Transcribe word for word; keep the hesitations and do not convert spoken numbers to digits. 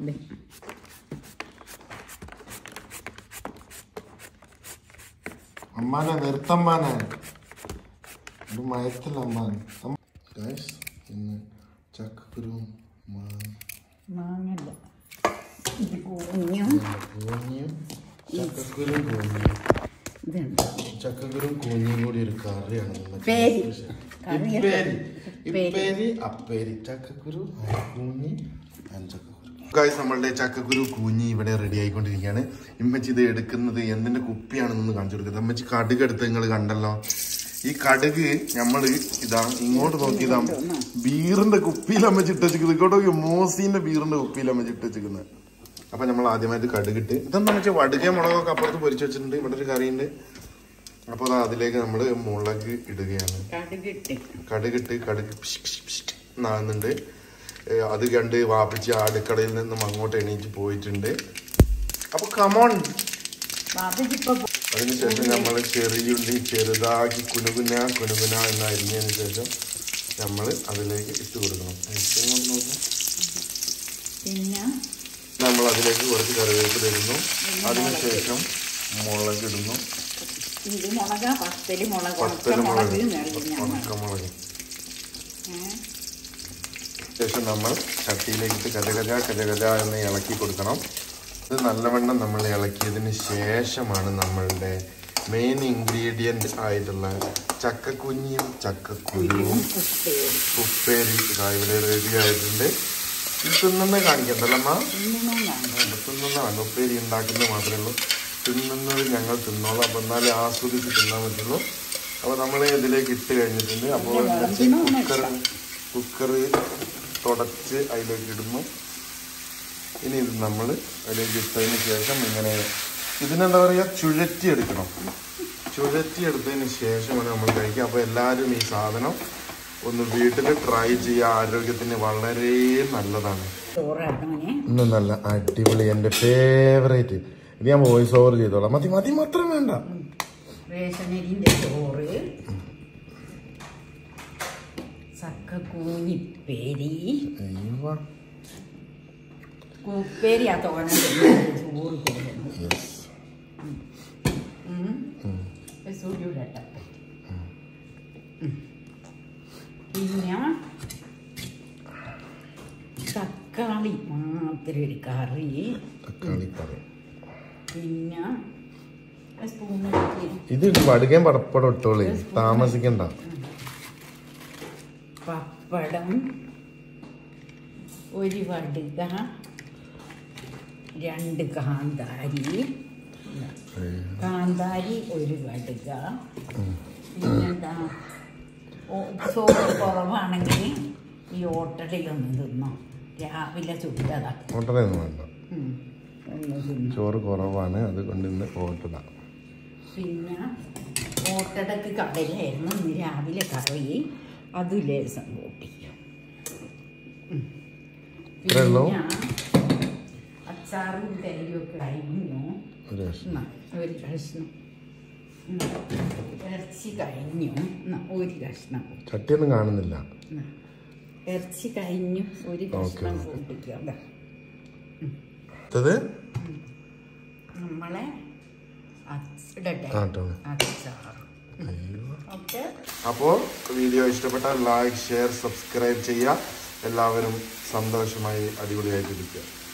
അമ്മാനെ നിർത്തമ്മാനെ ഇത് മയത്തില്ല അമ്മാൻ. ഇന്ന് ചക്കക്കുരു മാങ്ങല്ല കൂഞ്ഞും ചക്കക്കുരും കൂഞ്ഞും ചക്കക്കുരും കൂഞ്ഞും കൂടി ഒരു കറിയാണ്. ഇപ്പേരി അപ്പേരി ചക്കക്കുരു കൂഞ്ഞി ചക്കക്കുരു. ഗായ്സ് നമ്മളുടെ ചക്കക്കുരു കൂഞ്ഞി ഇവിടെ റെഡി ആയിക്കൊണ്ടിരിക്കുകയാണ്. ഇമ്മച്ചി ഇത് എടുക്കുന്നത് എന്തിന്റെ കുപ്പിയാണെന്നൊന്ന് കാണിച്ചു കൊടുക്കുന്നത്. അമ്മച്ചി കടുക് എടുത്ത് നിങ്ങൾ കണ്ടല്ലോ. ഈ കടുക് നമ്മള് ഇതാ ഇങ്ങോട്ട് നോക്കിയതാ ബീറിന്റെ കുപ്പിയിൽ അമ്മച്ചി ഇട്ടുവെച്ചിരിക്കുന്നത്. ഇങ്ങോട്ട് മോസിന്റെ ബീറിന്റെ കുപ്പിയിൽ അമ്മച്ചി ഇട്ടുവെച്ചിരിക്കുന്നത്. അപ്പൊ നമ്മൾ ആദ്യമായിട്ട് കടുകിട്ട് ഇതെന്താ വെച്ചാൽ വടുക മുളകൊക്കെ അപ്പുറത്ത് പൊരിച്ചു വെച്ചിട്ടുണ്ട്. ഇവിടെ ഒരു കറിയുണ്ട്. അപ്പൊ അതിലേക്ക് നമ്മള് മുളക് ഇടുകയാണ്. കടുകിട്ട് കടുക് നാകുന്നുണ്ട്. അത് കണ്ട് വാപ്പിച്ച് അടുക്കളയിൽ നിന്നും അങ്ങോട്ട് എണീറ്റ് പോയിട്ടുണ്ട്. അപ്പൊ കമോൺ. അതിനുശേഷം നമ്മൾ ചെറിയുള്ളി ചെറുതാക്കി കുനുകുന കുനുകുന എന്ന് അരിഞ്ഞതിന് ശേഷം നമ്മൾ അതിലേക്ക് ഇട്ട് കൊടുക്കണം. പിന്നെ നമ്മൾ അതിലേക്ക് കുറച്ച് കറിവേപ്പില ഇടുന്നു. അതിനുശേഷം മുളക് ഇടുന്നു. ഉണക്കമുളക്. ശേഷം നമ്മൾ ചട്ടിയിലേക്ക് കജകജ കജകജ എന്ന് ഇളക്കി കൊടുക്കണം. ഇത് നല്ലവണ്ണം നമ്മൾ ഇളക്കിയതിന് ശേഷമാണ് നമ്മളുടെ മെയിൻ ഇൻഗ്രീഡിയൻറ്റ് ആയിട്ടുള്ള ചക്കക്കുഞ്ഞിയും ചക്കക്കുരുവും ഉപ്പേരി ഇവിടെ റെഡി ആയിട്ടുണ്ട്. ഇത് തിന്നുന്ന കാണിക്കണ്ടല്ലമ്മ. തിന്നുന്നതാണ് ഉപ്പേരി ഉണ്ടാക്കുന്നത് മാത്രമേ ഉള്ളൂ. തിന്നുന്നത് ഞങ്ങൾ തിന്നോളാം. അപ്പം എന്നാലേ ആസ്വദിച്ച് തിന്നാൻ പറ്റുള്ളൂ. അപ്പോൾ നമ്മൾ ഇതിലേക്ക് ഇട്ട് കഴിഞ്ഞിട്ടുണ്ട്. അപ്പോൾ കുക്കർ കുക്കർ തുടച്ച് അതിലേക്ക് ഇടുന്നു. ഇനി ഇത് നമ്മൾ അതിലേക്ക് ഇട്ടതിന് ശേഷം ഇങ്ങനെ ഇതിനെന്താ പറയുക ചുഴറ്റി എടുക്കണം. ചുഴറ്റി എടുത്തതിന് ശേഷമാണ് നമ്മൾ കഴിക്കുക. അപ്പോൾ എല്ലാവരും ഈ സാധനം ഒന്ന് വീട്ടിൽ ട്രൈ ചെയ്യുക. ആരോഗ്യത്തിന് വളരെ നല്ലതാണ്. ഇന്ന് നല്ല അടിപൊളി എൻ്റെ ഫേവറേറ്റ്. ഇത് ഞാൻ വോയിസ് ഓവർ ചെയ്തോളാം. മതി മതി മാത്രം വേണ്ട. റേഷനരിന്റെ ചോറ്, ചക്കക്കൂഞ്ഞിപ്പേരി, ഉപ്പേരി ആ തോന ചോറ് സൂര്യ. പിന്നെ തക്കാളി മാത്രം ഒരു കറി. തക്കാളി കറി. പിന്നെ ഇത് വടുകയും പടപ്പടം ഇട്ടോളി, താമസിക്കണ്ട. പപ്പടം, ഒരു വടുക, രണ്ട് കാന്താരി, കാന്താരി ഒരു വടുക. പിന്നെന്താ ചോറ് കുറവാണെങ്കിൽ ഈ ഓട്ടടയൊന്നും തിന്നോ. രാവിലെ ചുട്ടതാ. ഓട്ടടയൊന്നും വേണ്ട, ചോറ് കുറവാണ്, അതുകൊണ്ട് ഇന്ന് ഓട്ടട. പിന്നെ ഓട്ടടക്ക് കടലായിരുന്നു. ഇന്ന് രാവിലെ കറി, അത് ലേസം കൂട്ടിക്കും. പിന്നെ അച്ചാറും തൈരൊക്കെ കഴിഞ്ഞു. ഒരു കഷ്ണം ഇറച്ചി കഴിഞ്ഞു. ഒരു കഷ്ണം ചട്ടിയൊന്നും കാണുന്നില്ല. ഇറച്ചി കഴിഞ്ഞു, ഒരു കഷ്ണം കൂട്ടിക്കാം. നമ്മളെ അപ്പോൾ വീഡിയോ ഇഷ്ടപ്പെട്ടാൽ ലൈക്ക്, ഷെയർ, സബ്സ്ക്രൈബ് ചെയ്യുക. എല്ലാവരും സന്തോഷമായി അടിപൊളിയായിട്ടിരിക്കുക.